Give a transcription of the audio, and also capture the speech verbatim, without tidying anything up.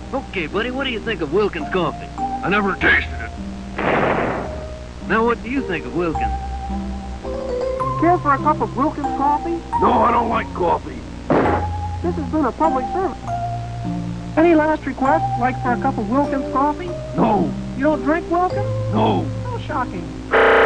Okay, buddy, what do you think of Wilkins coffee? I never tasted it. Now, what do you think of Wilkins? Care for a cup of Wilkins coffee? No, I don't like coffee. This has been a public service. Any last requests, like for a cup of Wilkins coffee? No. You don't drink Wilkins? No. How shocking.